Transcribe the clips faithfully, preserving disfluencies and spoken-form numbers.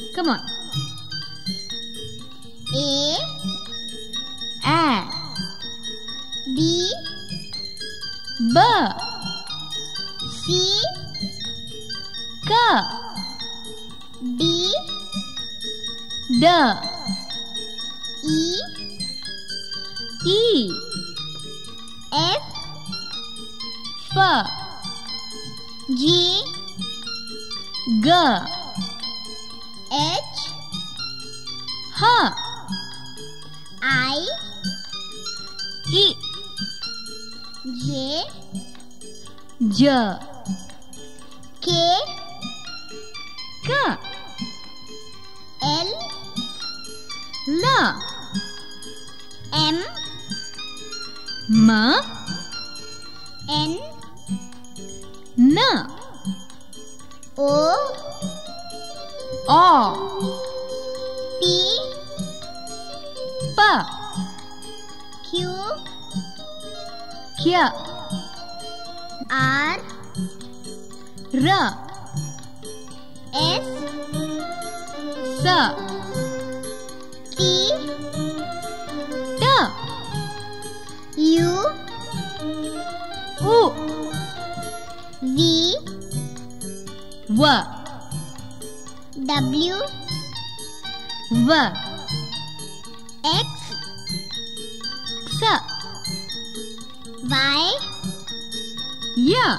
Come on. A. A. B. B. C. K. D. D. E. E. F. F. G. G. H. H. I. I. J. J. K. K. L. L. M. M. N. N. O. O. P. P. Q. Q. R. R. S. S. T. T. U. U. V. W. W. W. X. X. Y. Y.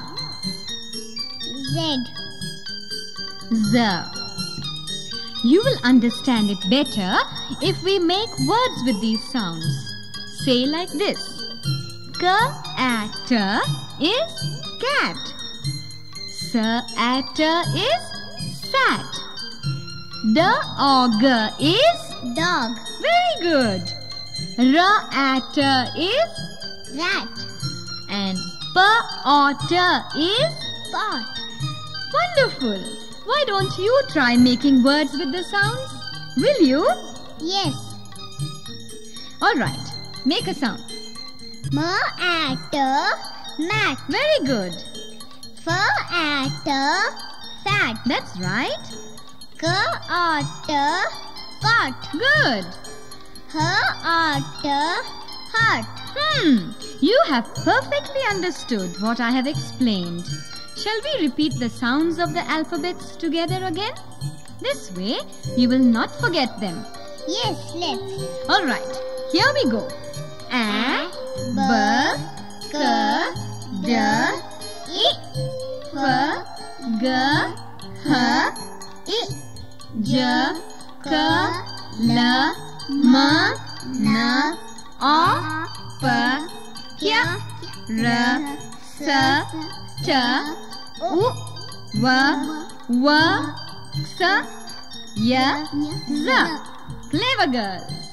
Z. Z. You will understand it better if we make words with these sounds. Say like this. K-a-t is cat. S-a-t is sat. D-o-g is Dog. very good. R-a-t is Rat. and P-o-t is Pot. wonderful. Why don't you try making words with the sounds? Will you? Yes. Alright, make a sound. M-at. Mat. Very good. F-at. Fat. That's right. K-at. Cot. Good. H-at. Heart. Hmm, you have perfectly understood what I have explained. Shall we repeat the sounds of the alphabets together again? This way, you will not forget them. Yes, let's. Alright, here we go. A, B, K, D, I, F, G, H, I, J, K, L, M, N, O, P, Q, R, S, T, U, V, W, X, Y, Z. Clever girls.